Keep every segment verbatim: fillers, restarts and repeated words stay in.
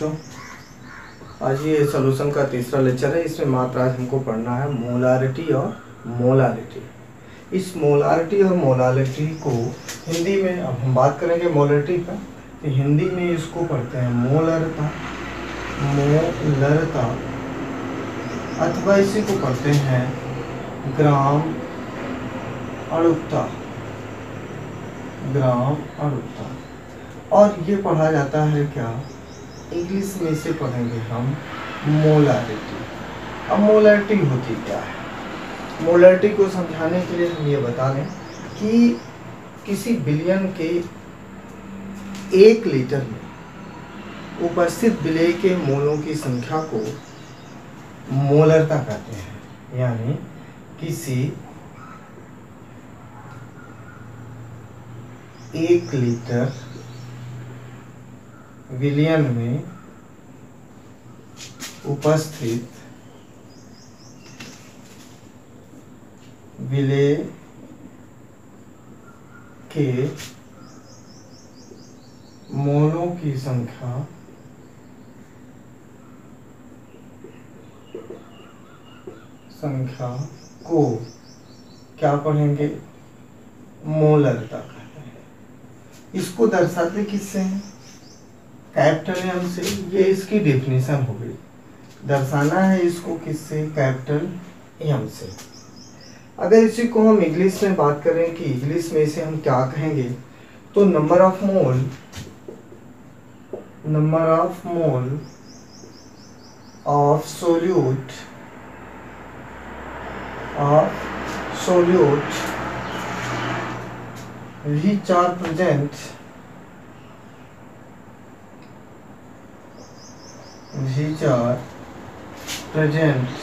बच्चों, आज ये सॉल्यूशन का तीसरा लेक्चर है। इसमें मात्र आज हमको पढ़ना है मोलारिटी और मोलारिटी। इस मोलारिटी और मोलारिटी को हिंदी में, अब हम बात करेंगे मोलारिटी का, तो हिंदी में इसको पढ़ते हैं मोलरता, मोलरता, अथवा इसी को पढ़ते हैं ग्राम अणुता, ग्राम अणुता। और ये पढ़ा जाता है क्या, इंग्लिश में से पढ़ेंगे हम मोलारिटी। अब मोलारिटी होती क्या है? मोलारिटी को समझाने के लिए हम ये बता दें कि किसी बिलियन के एक लीटर में उपस्थित विलेय के मोलों की संख्या को मोलरता कहते हैं। यानी किसी एक लीटर विलियन में उपस्थित विलेय के मोलों की संख्या संख्या को क्या पढ़ेंगे, मोलरता कहते हैं। इसको दर्शाते किससे हैं? कैपिटल एम से। ये इसकी डेफिनेशन हो गई। दर्शाना है इसको किससे? कैपिटल एम से। अगर इसी को हम इंग्लिश में बात करें कि इंग्लिश में इसे हम क्या कहेंगे, तो number of mole, number of mole of solute of solute which are present which are present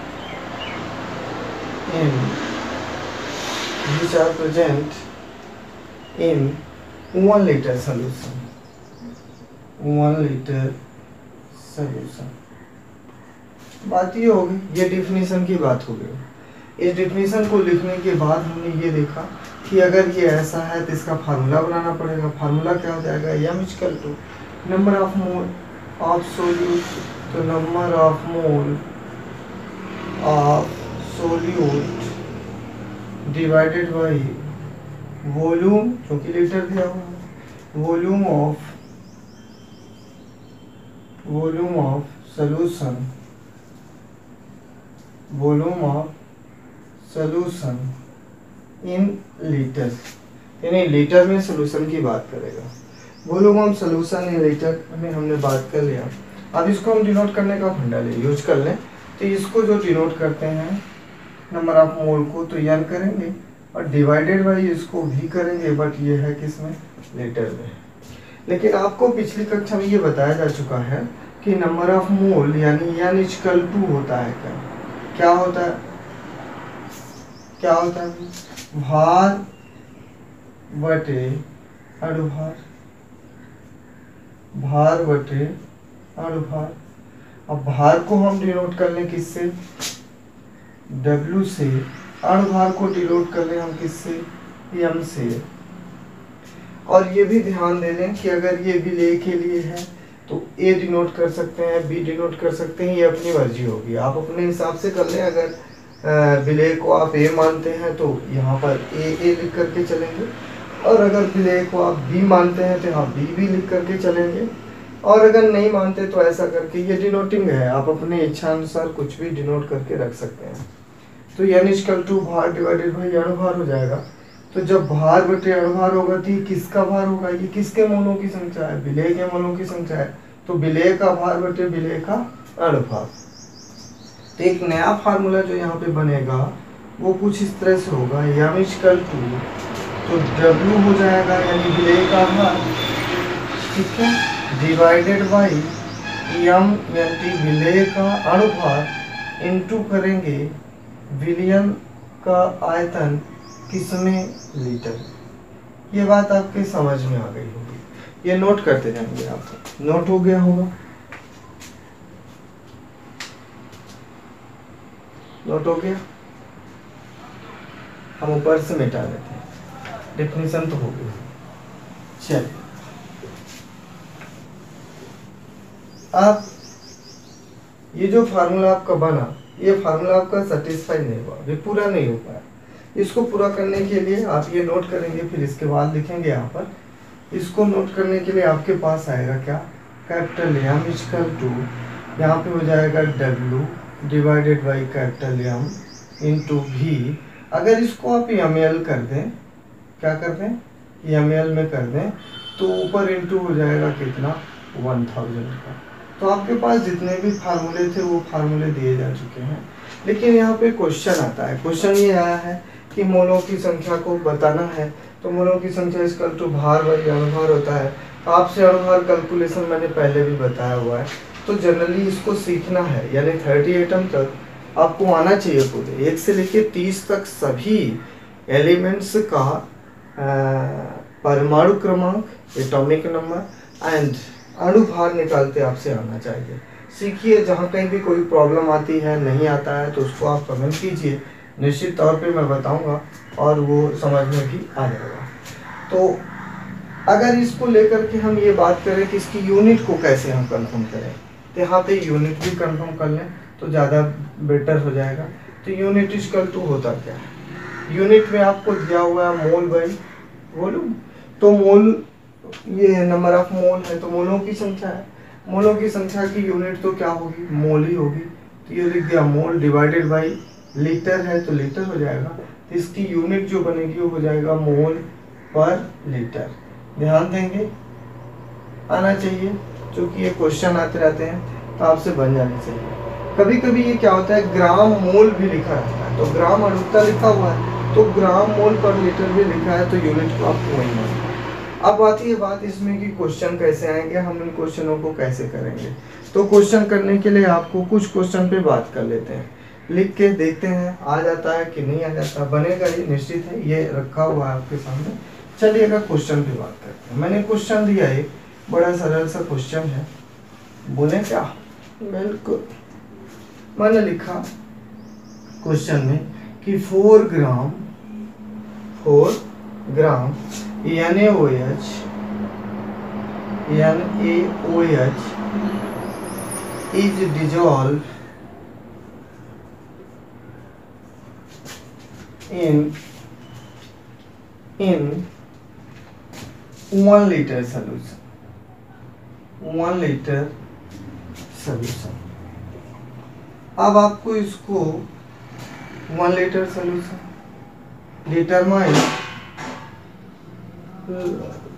in which are present in one liter solution, one liter solution। बात ये हो गई, ये डिफिनीशन की बात हो गई। इस डिफिनीशन को लिखने के बाद हमने ये देखा कि अगर ये ऐसा है तो इसका फार्मूला बनाना पड़ेगा। फार्मूला क्या हो जाएगा, M equal to number of mole of solute, तो number of mole of solute divided by volume, क्योंकि लीटर दिया हुआ है, volume of volume of solution, volume of solution in litre, यानी लीटर में सोल्यूशन की बात करेगा। Volume of solution in litre में हमने बात कर लिया। अब इसको हम डिनोट करने का फंडा ले यूज कर लें, तो इसको जो डिनोट करते हैं नंबर ऑफ मोल को, तो एन करेंगे और डिवाइडेड बाई इसको भी करेंगे, बट ये है किसमें, लीटर में। लेकिन आपको पिछली कक्षा में ये बताया जा चुका है कि नंबर ऑफ मोल यानी एन इक्वल टू होता है क्या, क्या होता है, क्या होता है, भार बटे अणुभार, भार बटे अणुभार। अब भार को हम डिनोट कर लें किससे, W से, अणुभार को डिनोट कर लें हम किससे, M से। और ये भी ध्यान दे लें कि अगर ये विलेय के लिए है तो A डिनोट कर सकते हैं, B डिनोट कर सकते हैं, ये अपनी मर्जी होगी, आप अपने हिसाब से कर लें। अगर विलेय को आप ए मानते हैं तो यहाँ पर ए ए लिख करके चलेंगे, और अगर विलेय को आप बी मानते हैं तो यहाँ बी भी लिख करके चलेंगे, और अगर नहीं मानते तो ऐसा करके, ये डिनोटिंग है, आप अपने इच्छा अनुसार कुछ भी डिनोट करके रख सकते हैं। तो एन इक्वल टू भार डिवाइडेड बाई अणुभार हो जाएगा। तो जब भार बटे अणुभार होगा तो ये किसका भार होगा, ये किसके मोलों की संख्या है, विलेय के मोलों की संख्या है, तो विलेय का भार बटे विलेय का अणुभार। तो एक नया फार्मूला जो यहाँ पे बनेगा वो कुछ इस तरह से होगा, एम इक्वल टू, तो W हो जाएगा यानी विलेय का भार, ठीक है, डिवाइडेड बाई एम यानी विलेय का अणुभार, इनटू करेंगे विलियन का आयतन, किसमें, लीटर। ये बात आपके समझ में आ गई होगी, ये नोट करते जाएंगे, आप नोट हो गया होगा, नोट हो गया। हम ऊपर से मिटा देते हैं, डेफिनेशन तो हो गई। चलिए आप ये जो फार्मूला आपका बना, ये फार्मूला आपका सेटिस्फाई नहीं हुआ, ये पूरा नहीं हो पाया। इसको पूरा करने के लिए आप ये नोट करेंगे, फिर इसके बाद लिखेंगे यहाँ पर। इसको नोट करने के लिए आपके पास आएगा क्या, कैपिटल एम इक्वल टू, यहाँ पे हो जाएगा W divided by capital M into V. अगर इसको आप एम एल कर दें, क्या कर दें, एम एल में कर दें, तो ऊपर इंटू हो जाएगा कितना, वन थाउजेंड का। तो आपके पास जितने भी फार्मूले थे वो फार्मूले दिए जा चुके हैं। लेकिन यहाँ पे क्वेश्चन आता है, क्वेश्चन ये आया है कि मोलों की संख्या को बताना है, तो मोलों की संख्या इक्वल टू भार बाई अणुभार होता है। आपसे अणुभार कैलकुलेशन मैंने पहले भी बताया हुआ है, तो जनरली इसको सीखना है, यानी थर्टी एटम तक आपको आना चाहिए पूरे, एक से लेके तीस तक सभी एलिमेंट्स का परमाणु क्रमांक, एटॉमिक नंबर एंड अणुभार निकालते आपसे आना चाहिए। सीखिए, जहाँ कहीं भी कोई प्रॉब्लम आती है, नहीं आता है, तो उसको आप कमेंट कीजिए, निश्चित तौर पे मैं बताऊंगा और वो समझ में भी आ जाएगा। तो अगर इसको लेकर के हम ये बात करें कि इसकी यूनिट को कैसे हम कंफर्म करें, तो यहाँ पे यूनिट भी कंफर्म कर लें तो ज़्यादा बेटर हो जाएगा। तो यूनिट इक्वल टू होता क्या है, यूनिट में आपको दिया हुआ है मोल बाई वॉल्यूम। तो मोल ये नंबर ऑफ मोल है, तो मोलों की संख्या है, मोलों की संख्या की यूनिट तो क्या होगी, मोल ही होगी। तो ये लिख दिया मोल डिवाइडेड बाई लीटर है तो लीटर हो जाएगा, तो इसकी यूनिट जो बनेगी वो हो जाएगा मोल पर लीटर। ध्यान देंगे, आना चाहिए, क्योंकि ये क्वेश्चन आते रहते हैं तो आपसे बन जानी चाहिए। कभी कभी ये क्या होता है, ग्राम मोल भी लिखा रहता है, तो ग्राम अणुता लिखा हुआ है, तो ग्राम मोल पर लीटर भी लिखा है, तो यूनिट को आपको वही मानना है। अब आती है बात इसमें कि क्वेश्चन कैसे आएंगे, हम इन क्वेश्चनों को कैसे करेंगे। तो क्वेश्चन करने के लिए आपको कुछ क्वेश्चन पे बात कर लेते हैं, लिख के देखते हैं आ जाता है कि नहीं आ जाता, बनेगा ये निश्चित है, ये रखा हुआ है आपके सामने। चलिए अगर क्वेश्चन पे बात करते हैं, मैंने क्वेश्चन दिया एक बड़ा सरल सा क्वेश्चन है, बोले क्या, बिल्कुल मैंने लिखा क्वेश्चन में कि four gram four gram N A O H N A O H is dissolve in in one liter solution, one liter solution। अब आपको इसको वन लीटर सोल्यूशन डिटरमाइन